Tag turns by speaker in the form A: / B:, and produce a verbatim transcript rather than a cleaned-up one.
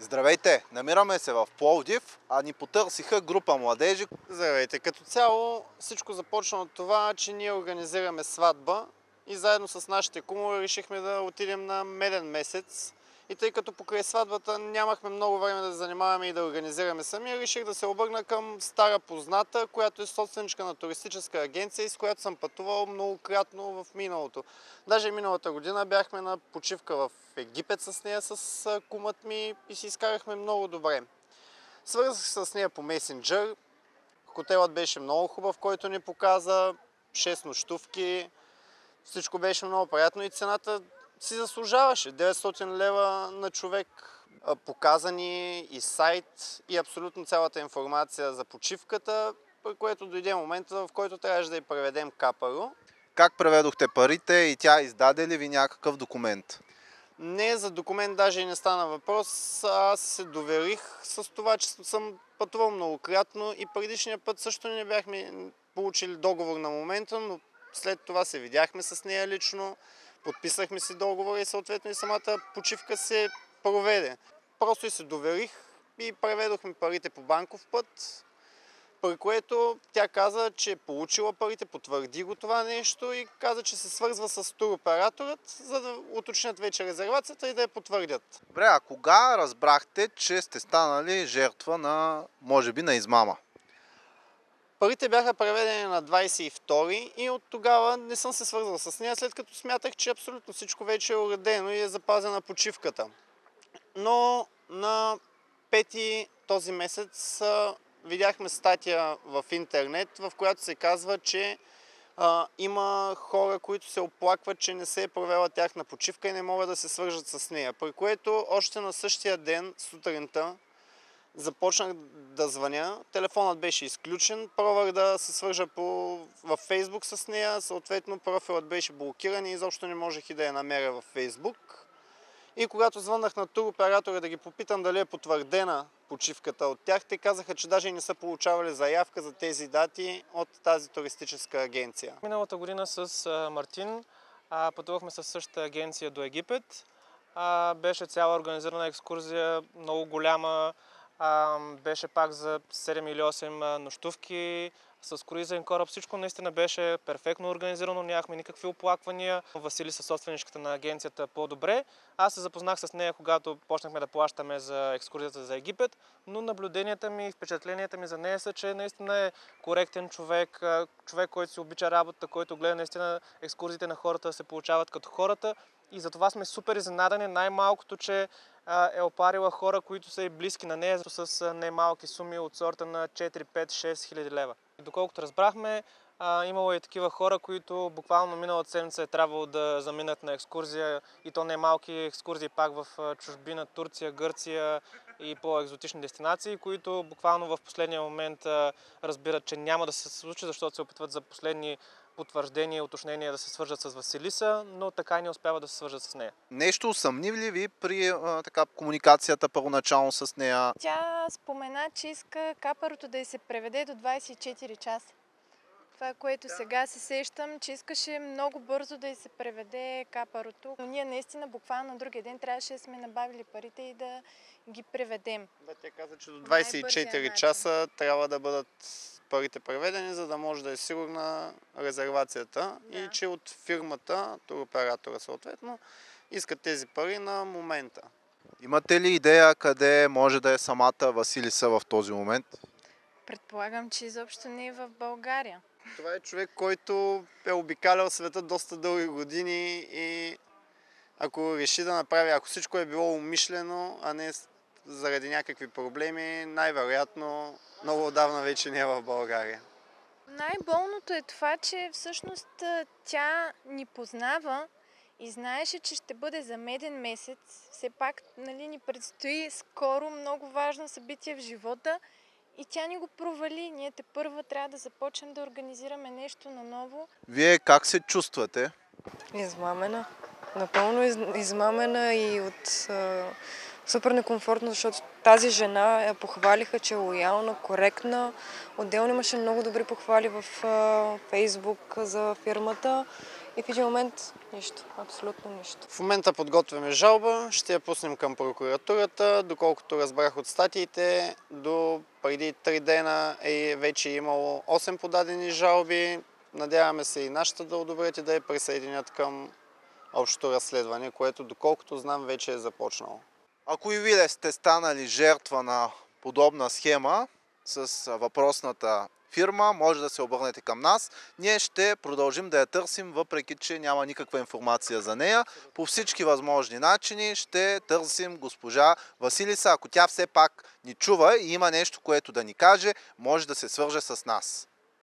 A: Здравейте! Намираме се в Пловдив, а ни потърсиха група младежи.
B: Здравейте! Като цяло всичко започна от това, че ние организираме сватба и заедно с нашите кумове решихме да отидем на меден месец. И тъй като покрай сватбата нямахме много време да занимаваме и да организираме сами, реших да се обърна към стара позната, която е собственичка на туристическа агенция и с която съм пътувал многократно в миналото. Даже миналата година бяхме на почивка в Египет с нея, с кумът ми и си изкарахме много добре. Свързах се с нея по месенджер. Хотелът беше много хубав, който ни показа шест нощувки. Всичко беше много приятно и цената си заслужаваше. деветстотин лева на човек. Показани и сайт, и абсолютно цялата информация за почивката, при което дойде момента, в който трябваше да й преведем капаро.
A: Как преведохте парите и тя издаде ли ви някакъв документ?
B: Не, за документ даже и не стана въпрос. Аз се доверих с това, че съм пътувал многократно и предишния път също не бяхме получили договор на момента, но след това се видяхме с нея лично, подписахме си договор и съответно и самата почивка се проведе. Просто и се доверих и преведохме парите по банков път, при което тя каза, че е получила парите, потвърди го това нещо и каза, че се свързва с туроператорът, за да уточнят вече резервацията и да я потвърдят.
A: Добре, а кога разбрахте, че сте станали жертва на, може би, на измама?
B: Парите бяха преведени на двадесет и втори и от тогава не съм се свързал с нея, след като смятах, че абсолютно всичко вече е уредено и е запазена почивката. Но на пети този месец видяхме статия в интернет, в която се казва, че а, има хора, които се оплакват, че не се е провела тяхна почивка и не могат да се свържат с нея. При което още на същия ден, сутринта, започнах да звъня. Телефонът беше изключен, пробвах да се свържа по, във Фейсбук с нея, съответно профилът беше блокиран и изобщо не можех и да я намеря във Фейсбук. И когато звъннах на туроператора да ги попитам дали е потвърдена почивката от тях, те казаха, че даже и не са получавали заявка за тези дати от тази туристическа агенция.
C: Миналата година с Мартин пътувахме с същата агенция до Египет. Беше цяла организирана екскурзия, много голяма. Беше пак за седем или осем нощувки с круизен кораб. Всичко наистина беше перфектно организирано, нямахме никакви оплаквания. Васили със собственичката на агенцията по-добре. Аз се запознах с нея, когато почнахме да плащаме за екскурзията за Египет, но наблюденията ми и впечатленията ми за нея са, че наистина е коректен човек, човек, който си обича работа, който гледа наистина екскурзиите на хората да се получават като хората. И затова сме супер изненадани, най-малкото, че е опарила хора, които са и близки на нея с немалки суми от сорта на четири, пет, шест хиляди лева. Доколкото разбрахме, имало и такива хора, които буквално миналата седмица е трябвало да заминат на екскурзия, и то немалки екскурзии пак в чужбина, Турция, Гърция и по-екзотични дестинации, които буквално в последния момент разбират, че няма да се случи, защото се опитват за последни потвърждение и уточнение да се свържат с Василиса, но така и не успяват да се свържат с нея.
A: Нещо усъмни ли ви при а, така, комуникацията първоначално с нея?
D: Тя спомена, че иска капарото да й се преведе до двадесет и четири часа. Това, което сега се сещам, че искаше много бързо да й се преведе капарото. Но ние наистина буквално на другия ден трябваше да сме набавили парите и да ги преведем.
B: Да, тя каза, че до двадесет и четири часа трябва да бъдат парите преведени, за да може да е сигурна резервацията, да. И че от фирмата, туроператора съответно, искат тези пари на момента.
A: Имате ли идея къде може да е самата Василиса в този момент?
D: Предполагам, че изобщо не е в България.
B: Това е човек, който е обикалял света доста дълги години и ако реши да направи, ако всичко е било умишлено, а не заради някакви проблеми, най-вероятно много отдавна вече не е в България.
D: Най-болното е това, че всъщност тя ни познава и знаеше, че ще бъде за меден месец. Все пак, нали, ни предстои скоро много важно събитие в живота и тя ни го провали. Ние тепърва трябва да започнем да организираме нещо наново.
A: Вие как се чувствате?
E: Измамена. Напълно из, измамена и от а, супер некомфортно, защото тази жена я похвалиха, че е лоялна, коректна. Отделно имаше много добри похвали в а, Фейсбук за фирмата И в един момент нищо, абсолютно нищо.
B: В момента подготвяме жалба, ще я пуснем към прокуратурата. Доколкото разбрах от статиите, до преди три дена е вече имало осем подадени жалби. Надяваме се и нашата да одобрят и да я присъединят към общото разследване, което доколкото знам вече е започнало.
A: Ако и вие сте станали жертва на подобна схема с въпросната фирма, може да се обърнете към нас. Ние ще продължим да я търсим, въпреки че няма никаква информация за нея. По всички възможни начини ще търсим госпожа Василиса. Ако тя все пак ни чува и има нещо, което да ни каже, може да се свърже с нас.